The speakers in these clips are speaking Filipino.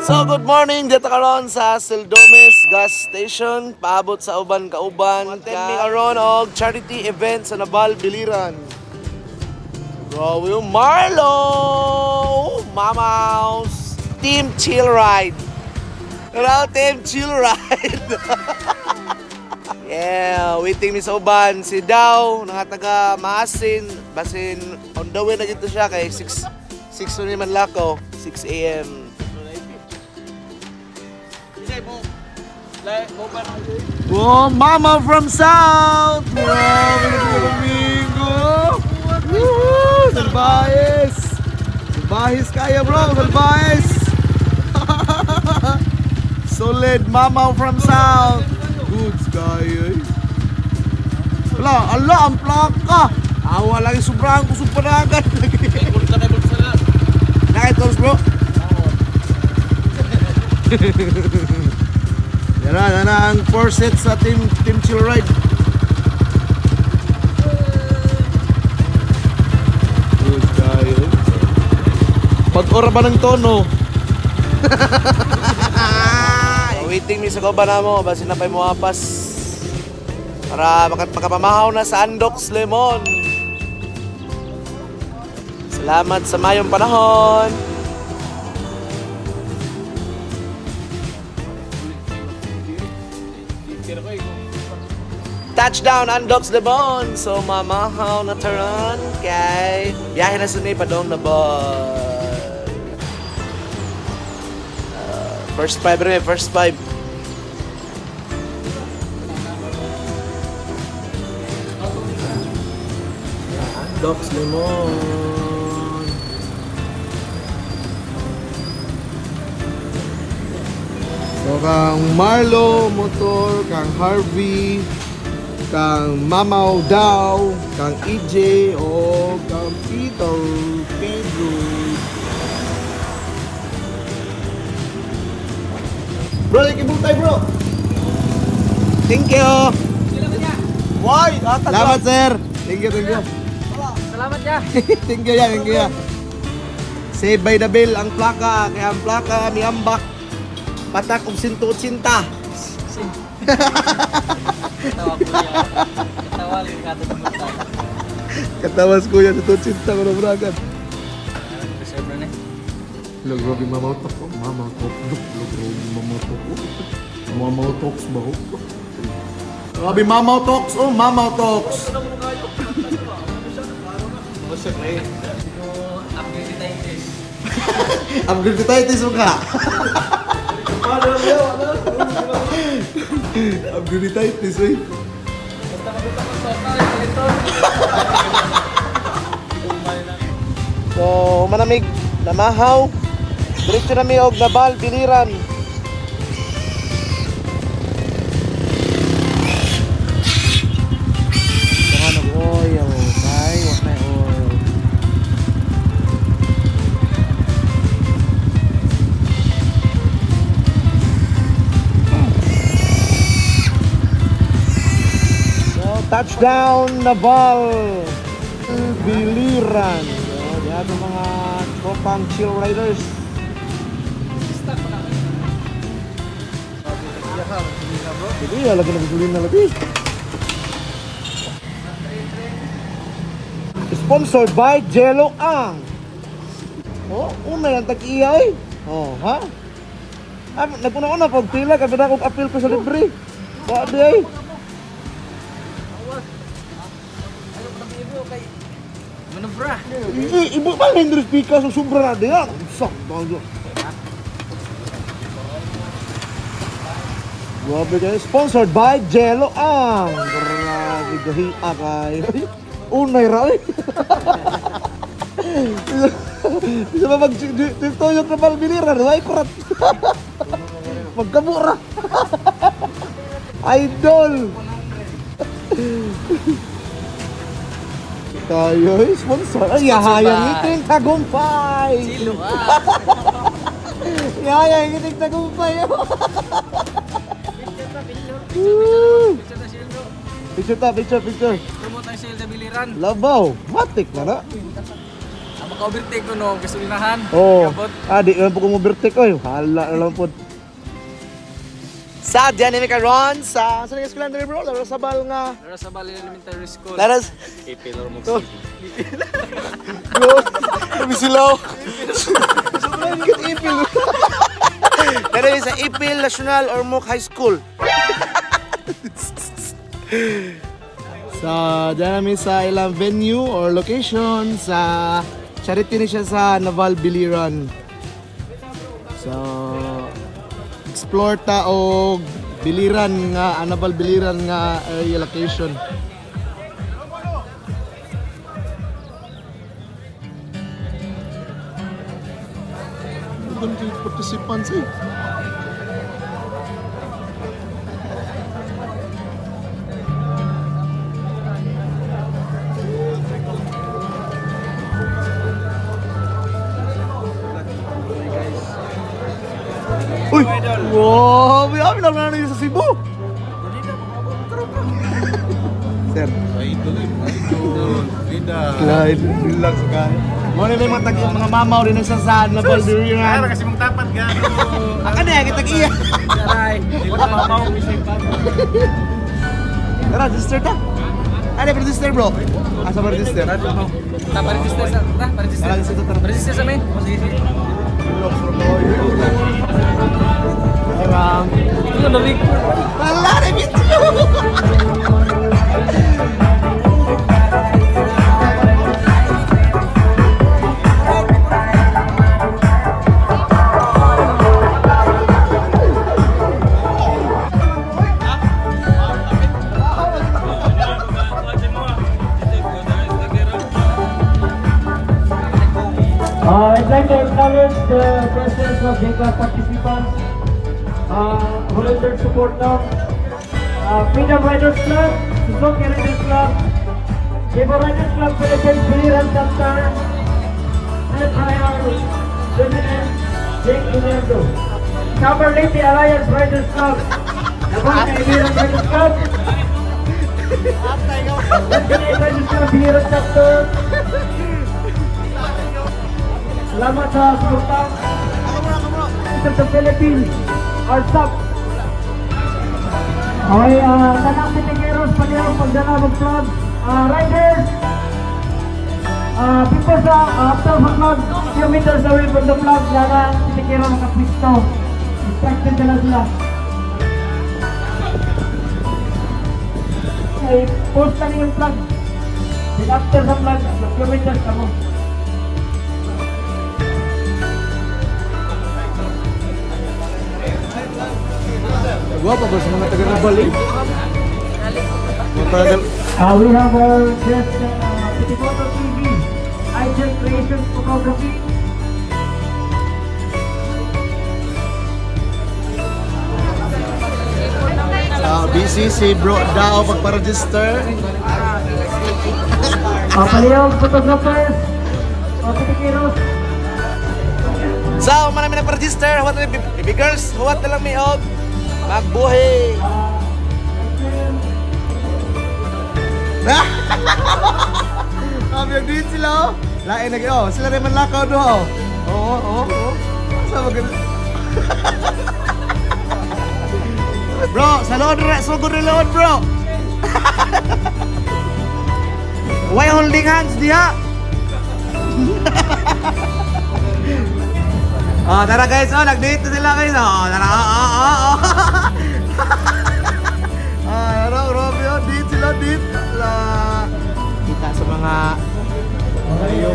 So good morning, dito karon sa Sildomes Gas Station, paabot sa uban kauban. Kami karon og charity event sa Naval Biliran. Grabe yung Marlo, Mama's Team Chill Ride. Hello, Team Chill Ride. Yeah, waiting ni sa uban si Daw, nga taga Maasin, basin on the way na dito siya kay 6 man lako, 6 AM. Oh, Mama from South! Grabe domingo! Woohoo! Salbayes! Salbayes kaya bro! Salbayes! Solid Mama from South! Goods kaya eh! Ala ang plaka! Awa lang yung sobrang kusog panagan! Nakitals bro? Yan na ang 4 sets sa Team Chill Ride. Good tayo. Pag-ora ba ng tono? Waiting mi sa goba na mo, basi na pa'y muapas para makapamahaw na sa Andox Lemon. Salamat sa mayong panahon. Touchdown Andox Lemon. So mamahaw na taran kay biyahe na sunay padong na ball. First 5 rin, first 5. Andox Lemon. So kang Marlo motor, kang Harvey, kang Mamaw Daw, kang EJ o kang Pedro. Bro, ikibutay bro. Thank you. Why? Salamat sir. Thank you. Salamat ya. Thank you ya. Save by the bell ang plaka, kaya ang plaka mi ambak. Patak og 180. Katawas kuya sa cinta ko na bragan. Logrobi mamautok ko, mamautok. Mamautoks ba ho? Grabe mamautoks, oh mamautoks. Upgrade-itis mo ka. Upgrade-itis eh. So, manamig, namahaw. Diretso na mi og Naval Biliran. Saka nag-oil, okay? Wag na oil. So, touchdown Naval Biliran. So, yan ang mga tropang chill riders. Jadi ya lagi nabigulin na lagi. Sponsored by Jello Ang. Oh, una yan tag-iya eh. Oh, ha? Nagpuna-una pag pila kaya na akong appeal ko sa libre. Wala di ay. Manubra. Ibu pa Hendrix Pika sa sobra na diyan. Sak, bago. Grabe kayo. Sponsored by Jello Ang. Grabe gahi akay. Unay ra eh. Bisa ba mag-tuyok na Balbiliran? Ay kurat. Magkamura. Idol. Tayo eh. Sponsor. Ay, yahayang iting tagumpay. Silo Yahayang iting tagumpay. Picture. Promote ang sale sa Biliran. Labaw, matik na na. Maka-overtake ko no, gasolinahan. Oo. Kabot. Di lang po kung overtake ko. Hala na lang po. Sa diyan ni karon sa sa eskwela diri bro, laro sa bal nga. Laro sa Bali Elementary School. Laras. Ipil laro mo. Bro, kami silaw. Ipil. Dari sa Ipil National Ormoc High School. So, diyan namin sa ilang venue or location sa charity ni siya sa Naval Biliran. So, explore ta og Biliran nga, Naval Biliran nga area location. Kunti participants eh. Uy! Wow! May lang na sa Cebu! Sir. Clyde. Relax ka. Muna na yung mga mamaw rin sa saan na Baldurian. Ay, kasi mong tapat ka. Aka na, kitag-iya. Aray. Wala mamaw. Tara, register ta. Ano yung register bro? Asa ba register? Pa-register sa. Pa-register. Tara, register ta. Pa-register sa main. Ay ma'am. Ito na rin. Wala na video! I'd like to acknowledge the presence of the class participants who rendered support now. Freedom Riders Club, Suzuki Riders Club, Evo Riders Club Philippines Biliran Chapter, and our President Jake Gunerdo. Cabernet Alliance Riders Club, Navarca Biliran Riders Club, National Riders Club Biliran Chapter. Salamat sa suporta sa Philippines, our sub. Okay, tanak si Tigueros, panirang pagdala ng club. Riders, before sa after sa club, few meters away from the club, lala si Tigueros nakapisto. Distracted na sila. Okay, post na yung flag. Then after sa flag, few meters kamo. Gua apa bos mga taga Nabali? We have our guest, Pitikoto TV, Agent Creation Photography. BCC bro, dao pagpa-register. Palihog photographers, Pitikeros. So, marami nagpa-register. Huwag na baby girls. Huwag na lang may og. Magbuhi. Abiyag din sila oh. Lain lagi oh. Sila rin man lakaw do oh. Oo. Saan maganda? Bro, sa load rin. Sugod rin load bro. Why holding hands diha? Oh, tara guys, nag-date na sila guys. Oh, tara. Robby, date sila, date. Kita sa mga ayok.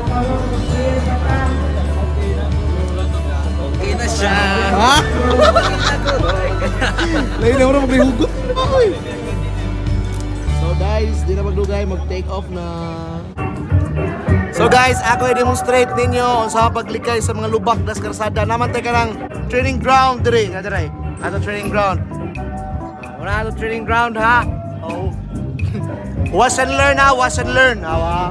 Okay na siya. Ha? Lain na mo maghugot. So guys, di na magdugay, mag-take off na. So guys, ako i-demonstrate ninyo sa paglikay sa mga lubak das karsada. Naman tayo ka ng training ground diri. Ato training ground. Wala ato training ground ha. Oh. Wash and learn ha, wash and learn. Awa.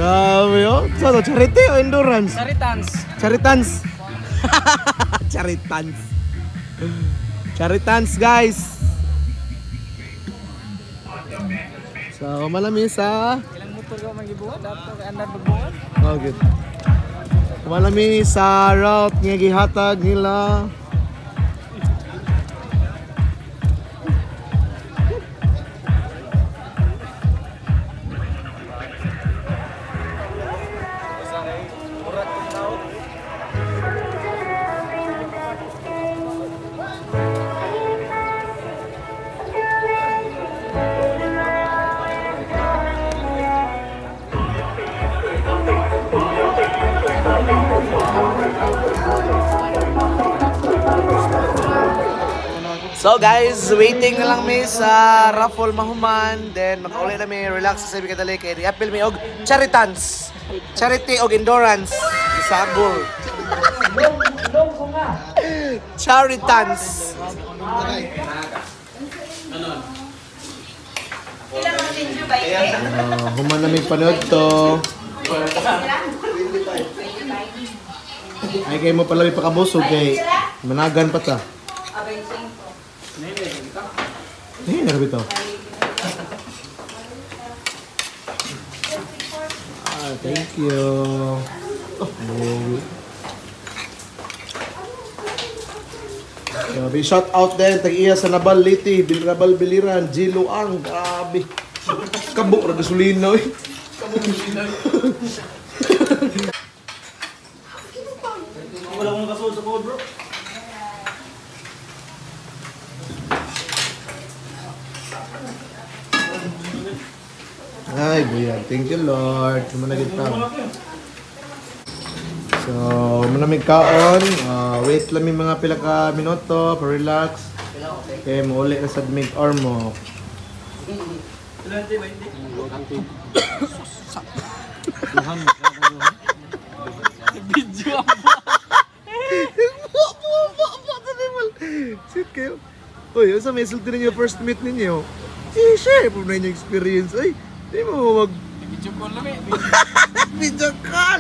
Grabe yun. So, charity o endurance? Saritans. Charitans. Charitans. Charitans, guys. So, malami sa... Ilang motor ka magibuhat? Dapat ka andar magbuhat? Okay. Malami sa route nga gihatag nila. So guys, waiting na lang mi sa raffle mahuman. Then makauli na mi, relax sa sabi kadali kay i-appeal mi og charitans. Charity og endurance. Isagol. Charitans. Human na mi panood to. Ay kayo mo pala may pakabusog kay managan pa ta. Eh, narabi to. Thank you. Grabe, shout out din tag-iya sa Nabal Liti, Nabal Biliran, Jiluang, grabe. Kabuk ra gasolina eh. Kabuk gasolina. Wala akong kasod sa code, bro. Ay, buyan. Thank you, Lord. Sumanagit pa. So, manamig kaon. Wait lang yung mga pila ka minuto. Pa-relax. Okay, mauli na sa mid arm mo. Video Sit kayo. Uy, sa may sulti ninyo first meet ninyo. Share po na yung experience. Ay, di mo mag... Video call lang eh. Video call!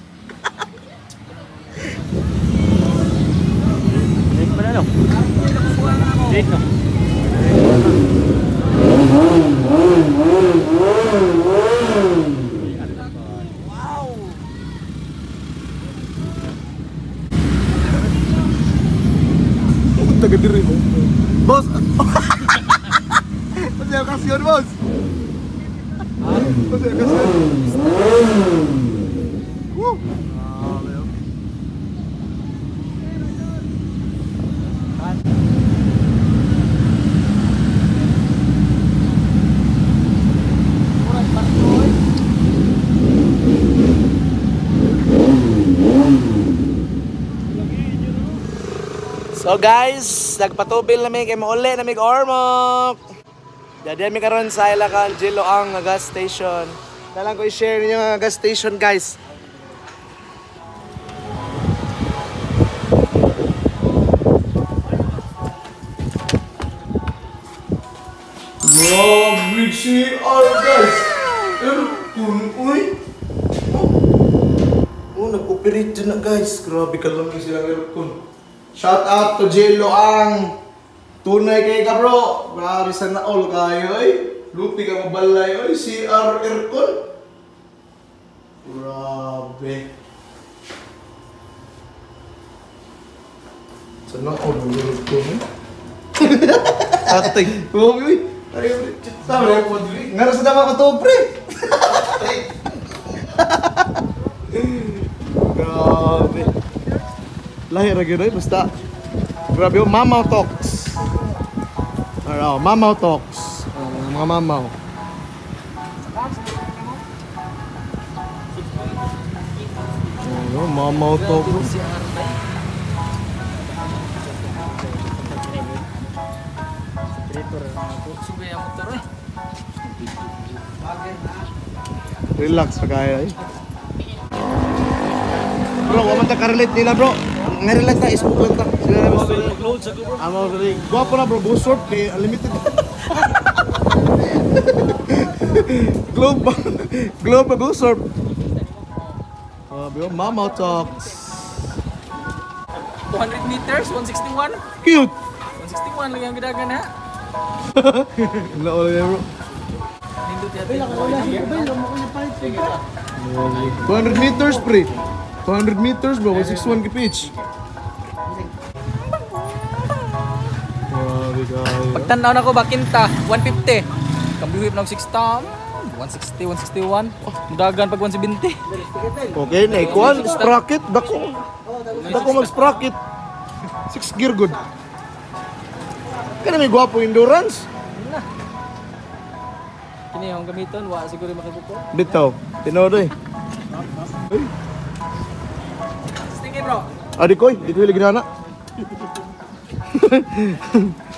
Date pa na no? Date no? Taga diri mo. Boss! Masih okasyon, boss! Masih okasyon. Woo! So guys, nagpatubil na may kay mauli na may ormok. Dadi mi karon sa Ilacan Jiloang nga gas station. Dalang ko i-share ninyo nga gas station, guys. Grabe CR, guys. Aircon, uy. Oh, nag-operate dyan na, guys. Grabe ka lang yung silang aircon. Shout out to Jiloang. Tunay kay ka, bro. Grabe sa naol kayo, ay. Lupi ka mabalay, ay. CR aircon. Grabe. Sa naol ang aircon, eh. Atay. Grabe, uy. Sabi mo, ngaras na naman ko to, pre. Grabe. Lahir lagi doy, basta. Grabe yung mamaw talks. Araw, mamaw talks. Mga mamaw. Mamaw talks. Relax pa kaya eh. Bro, waman ta ka-relate nila, bro. Nga-relate ta, ispook lang ta. Sila na gusto nila. Mag-load sa ko bro. Amo, guwapo na bro, busort kay unlimited. Globe ba? Globe ba busort? Grabe yung Mamaw Talks. 200 meters, 161. Cute! 161 lang yung gidagan ha. Wala ko lang bro. Nindot yata. 200 meters pre. 200 meters bro, 161 kipitch. Grabe kayo. Pagtanaw na ko ba, kinta, 150. Kambihuip ng 6 tam. 160, 161. Oh, mudagan pag 170. Okay, na ikuan, sprocket, dako. Dako mag-sprocket. 6 gear good. Kaya may gwapo endurance. Kini yung gamiton, wa siguro makakupo. Bitaw, tinodo eh. Tingin bro. Adi koy, di ko lagi na.